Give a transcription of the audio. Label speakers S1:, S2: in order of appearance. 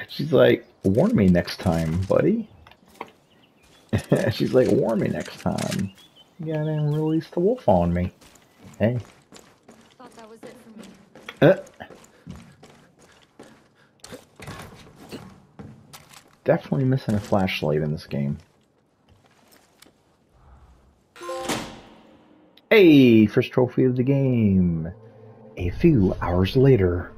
S1: She's like, warn me next time, buddy. She's like, warn me next time. You gotta release the wolf on me. Hey.
S2: Thought that was it for me.
S1: Uh, Definitely missing a flashlight in this game. Hey, first trophy of the game. A few hours later.